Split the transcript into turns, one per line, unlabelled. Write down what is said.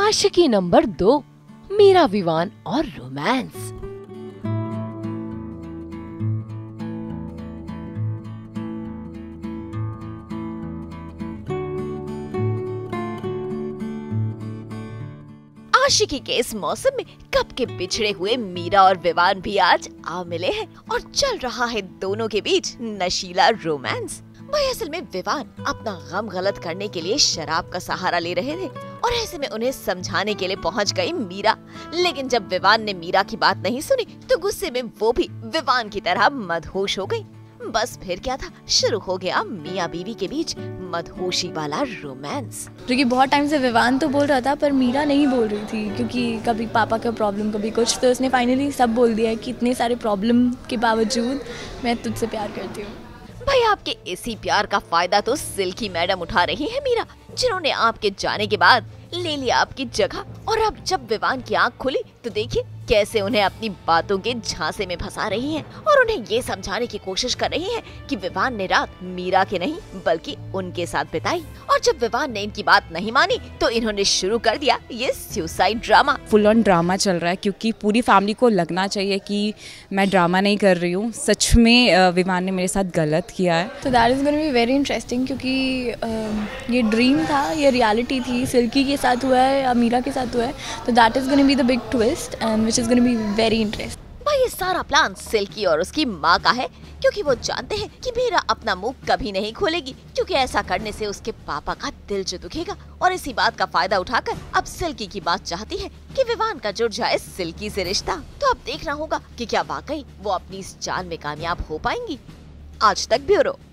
आशिकी number 2, Meera Vivaan और romance. आशिकी के इस मौसम में कब के बिछड़े हुए मीरा और विवान भी आज आ मिले हैं और चल रहा है दोनों के बीच नशीला रोमांस। भाई असल में विवान अपना गम गलत करने के लिए शराब का सहारा ले रहे थे और ऐसे में उन्हें समझाने के लिए पहुंच गई मीरा। लेकिन जब विवान ने मीरा की बात नहीं सुनी तो गुस्से में वो भी विवान की तरह मदहोश हो गई। बस फिर क्या था, शुरू हो गया मियाँ बीवी के बीच मदहोशी वाला रोमांस।
क्योंकि बहुत टाइम से विवान तो बोल रहा था पर मीरा नहीं बोल रही थी, क्योंकि कभी पापा का प्रॉब्लम कभी कुछ, तो उसने फाइनली सब बोल दिया है कि इतने सारे प्रॉब्लम के बावजूद मैं तुझसे प्यार करती हूँ।
भाई आपके इसी प्यार का फायदा तो सिल्की मैडम उठा रही है मीरा, जिन्होंने आपके जाने के बाद ले लिया आपकी जगह। और अब जब विवान की आंख खुली तो देखिए कैसे उन्हें अपनी बातों के झांसे में फंसा रही हैं और उन्हें ये समझाने की कोशिश कर रही हैं कि विवान ने रात मीरा के नहीं बल्कि उनके साथ बिताई। और जब विवान ने इनकी बात नहीं मानी तो इन्होंने शुरू कर दिया ये suicide drama.
Full on drama चल रहा है, क्योंकि पूरी फैमिली को लगना चाहिए कि मैं ड्रामा नहीं कर रही हूँ, सच में विवान ने मेरे साथ गलत किया है।
तो that is gonna be very interesting, क्योंकि ये ड्रीम था, ये रियलिटी थी, सिल्की के साथ हुआ है या मीरा के साथ हुआ है, तो that is gonna be the big twist and which is gonna be very interesting.
भाई ये सारा प्लान सिल्की और उसकी माँ का है, क्योंकि वो जानते हैं कि मीरा अपना मुंह कभी नहीं खोलेगी, क्योंकि ऐसा करने से उसके पापा का दिल जो दुखेगा। और इसी बात का फायदा उठाकर अब सिल्की की बात चाहती है कि विवान का जुड़ जाए सिल्की से रिश्ता। तो अब देखना होगा कि क्या वाकई वो अपनी इस चाल में कामयाब हो पाएंगी। आज तक ब्यूरो।